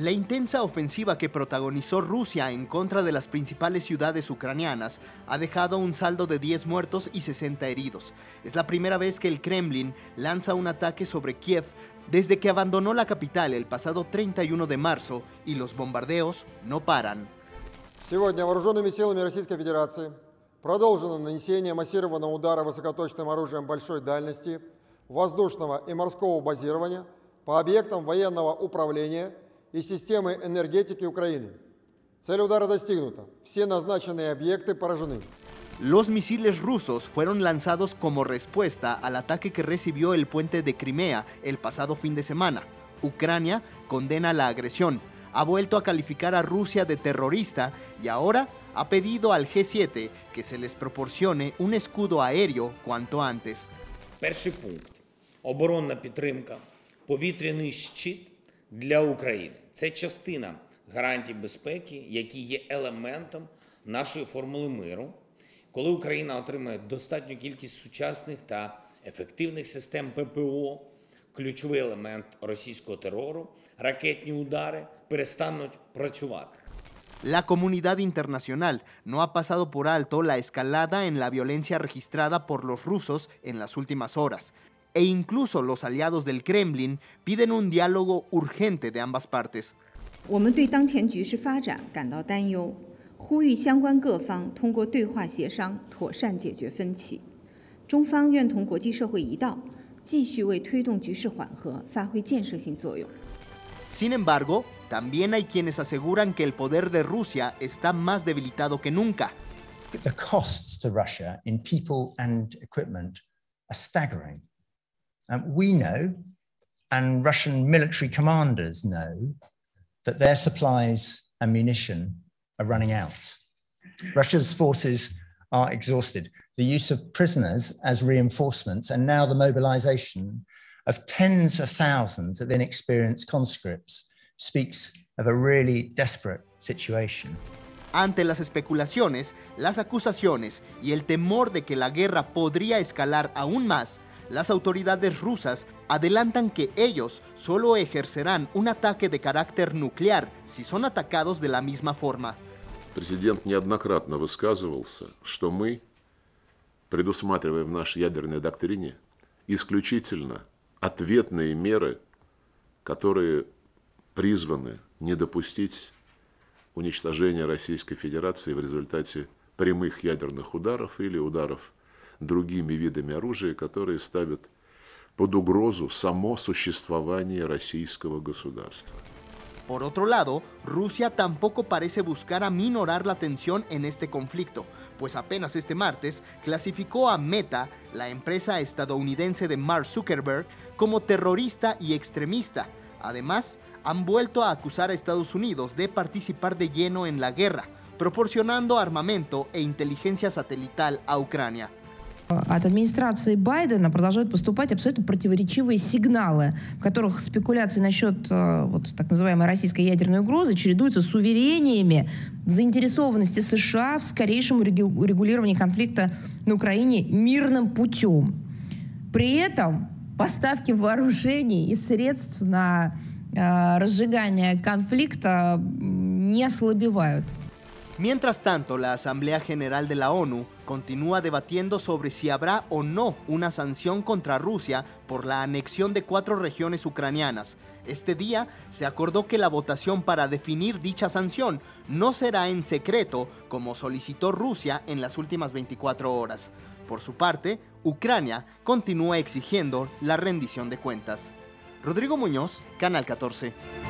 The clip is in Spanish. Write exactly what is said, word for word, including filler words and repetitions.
La intensa ofensiva que protagonizó Rusia en contra de las principales ciudades ucranianas ha dejado un saldo de diez muertos y sesenta heridos. Es la primera vez que el Kremlin lanza un ataque sobre Kiev desde que abandonó la capital el pasado treinta y uno de marzo, y los bombardeos no paran. Сегодня вооруженными силами Российской Федерации продолжено нанесение массированного удара высокоточным оружием большой дальности, воздушного и морского базирования по объектам военного управления и системы энергетики Украины. Цель удара достигнута. Все назначенные объекты поражены. Los misiles rusos fueron lanzados como respuesta al ataque que recibió el puente de Crimea el pasado fin de semana. Ucrania condena la agresión, ha vuelto a calificar a Rusia de terrorista y ahora ha pedido al G siete que se les proporcione un escudo aéreo cuanto antes. Перший пункт – оборонна підтримка, повітряний щит для України. Це частина гарантій безпеки, які є елементом нашої формули миру. Коли Україна отримає достатню кількість сучасних та ефективних систем ППО, ключовий елемент російського терору, ракетні удари перестануть працювати. La comunidad internacional no ha pasado por alto la escalada en la violencia registrada por los rusos en las últimas horas, e incluso los aliados del Kremlin piden un diálogo urgente de ambas partes. 我们对当前局势发展感到担忧，呼吁相关各方通过对话协商妥善解决分歧。中方愿同国际社会一道，继续为推动局势缓和发挥建设性作用。 Sin embargo, también hay quienes aseguran que el poder de Rusia está más debilitado que nunca. The costs to Russia in people and equipment are staggering. Um, we know, and Russian military commanders know, that their supplies and munition are running out. Russia's forces are exhausted. The use of prisoners as reinforcements and now the mobilization of tens of thousands of inexperienced conscripts speaks of a really desperate situation. Ante las especulaciones, las acusaciones y el temor de que la guerra podría escalar aún más, las autoridades rusas adelantan que ellos solo ejercerán un ataque de carácter nuclear si son atacados de la misma forma. Президент неоднократно высказывался, что мы предусматриваем в нашей ядерной доктрине исключительно ответные меры, которые призваны не допустить уничтожения Российской Федерации в результате прямых ядерных ударов или ударов другими видами оружия, которые ставят под угрозу само существование российского государства. Por otro lado, Rusia tampoco parece buscar aminorar la tensión en este conflicto, pues apenas este martes clasificó a Meta, la empresa estadounidense de Mark Zuckerberg, como terrorista y extremista. Además, han vuelto a acusar a Estados Unidos de participar de lleno en la guerra, proporcionando armamento e inteligencia satelital a Ucrania. От администрации Байдена продолжают поступать абсолютно противоречивые сигналы, в которых спекуляции насчет вот, так называемой российской ядерной угрозы чередуются с уверениями заинтересованности США в скорейшем урегулировании конфликта на Украине мирным путем. При этом поставки вооружений и средств на э, разжигание конфликта не ослабевают. Mientras tanto, la Asamblea General de la ONU continúa debatiendo sobre si habrá o no una sanción contra Rusia por la anexión de cuatro regiones ucranianas. Este día se acordó que la votación para definir dicha sanción no será en secreto, como solicitó Rusia en las últimas veinticuatro horas. Por su parte, Ucrania continúa exigiendo la rendición de cuentas. Rodrigo Muñoz, Canal catorce.